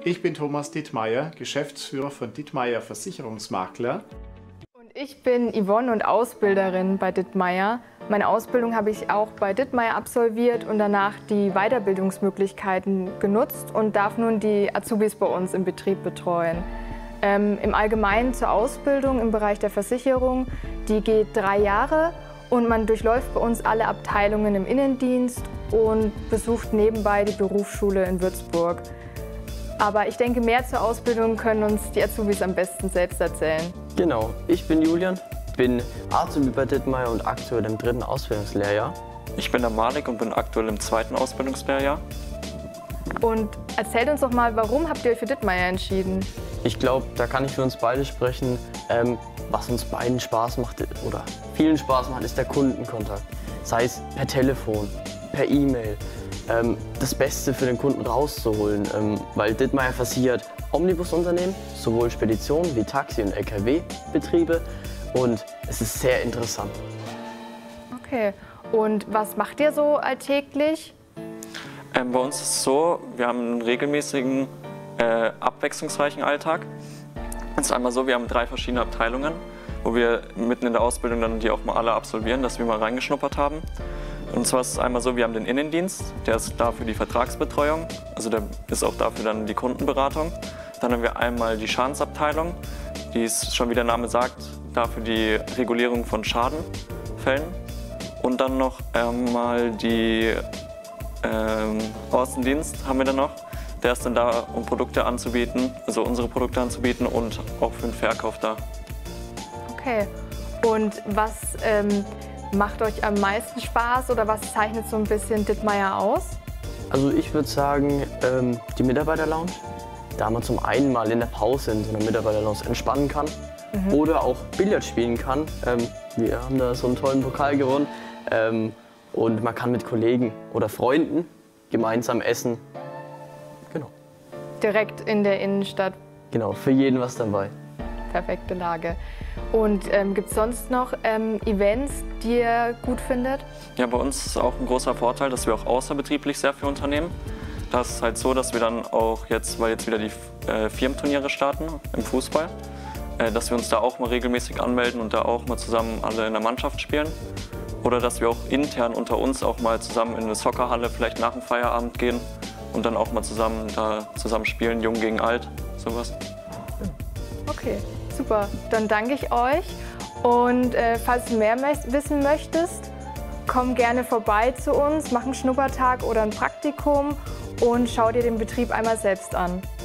Ich bin Thomas Dittmeier, Geschäftsführer von Dittmeier Versicherungsmakler. Und ich bin Yvonne und Ausbilderin bei Dittmeier. Meine Ausbildung habe ich auch bei Dittmeier absolviert und danach die Weiterbildungsmöglichkeiten genutzt und darf nun die Azubis bei uns im Betrieb betreuen. Im Allgemeinen zur Ausbildung im Bereich der Versicherung, die geht 3 Jahre und man durchläuft bei uns alle Abteilungen im Innendienst und besucht nebenbei die Berufsschule in Würzburg. Aber ich denke, mehr zur Ausbildung können uns die Azubis am besten selbst erzählen. Genau, ich bin Julian, bin Azubi bei Dittmeier und aktuell im 3. Ausbildungslehrjahr. Ich bin der Malik und bin aktuell im 2. Ausbildungslehrjahr. Und erzählt uns doch mal, warum habt ihr euch für Dittmeier entschieden? Ich glaube, da kann ich für uns beide sprechen. Was uns beiden Spaß macht oder vielen Spaß macht, ist der Kundenkontakt. Sei es per Telefon, per E-Mail. Das Beste für den Kunden rauszuholen, weil Dittmeier versichert Omnibusunternehmen, sowohl Speditionen wie Taxi- und LKW-Betriebe, und es ist sehr interessant. Okay, und was macht ihr so alltäglich? Bei uns ist es so, wir haben einen regelmäßigen, abwechslungsreichen Alltag. Es ist einmal so, wir haben 3 verschiedene Abteilungen, wo wir mitten in der Ausbildung dann die auch mal alle absolvieren, dass wir mal reingeschnuppert haben. Und zwar ist es einmal so, wir haben den Innendienst, der ist da für die Vertragsbetreuung, also der ist auch dafür dann die Kundenberatung. Dann haben wir einmal die Schadensabteilung, die ist, schon wie der Name sagt, dafür die Regulierung von Schadenfällen. Und dann noch einmal die Außendienst haben wir dann noch, der ist dann da, um Produkte anzubieten, also unsere Produkte anzubieten und auch für den Verkauf da. Okay, und was macht euch am meisten Spaß oder was zeichnet so ein bisschen Dittmeier aus? Also ich würde sagen, die Mitarbeiterlounge, da man zum einen mal in der Pause in so einer Mitarbeiterlounge entspannen kann oder auch Billard spielen kann. Wir haben da so einen tollen Pokal gewonnen und man kann mit Kollegen oder Freunden gemeinsam essen. Genau. Direkt in der Innenstadt. Genau, für jeden was dabei. Perfekte Lage. Und gibt es sonst noch Events, die ihr gut findet? Ja, bei uns ist auch ein großer Vorteil, dass wir auch außerbetrieblich sehr viel unternehmen. Das ist halt so, dass wir dann auch jetzt, weil jetzt wieder die Firmenturniere starten im Fußball, dass wir uns da auch mal regelmäßig anmelden und da auch mal zusammen alle in der Mannschaft spielen. Oder dass wir auch intern unter uns auch mal zusammen in eine Soccerhalle vielleicht nach dem Feierabend gehen und dann auch mal zusammen spielen, jung gegen alt, sowas. Okay, super. Dann danke ich euch. Und falls du mehr wissen möchtest, komm gerne vorbei zu uns, mach einen Schnuppertag oder ein Praktikum und schau dir den Betrieb einmal selbst an.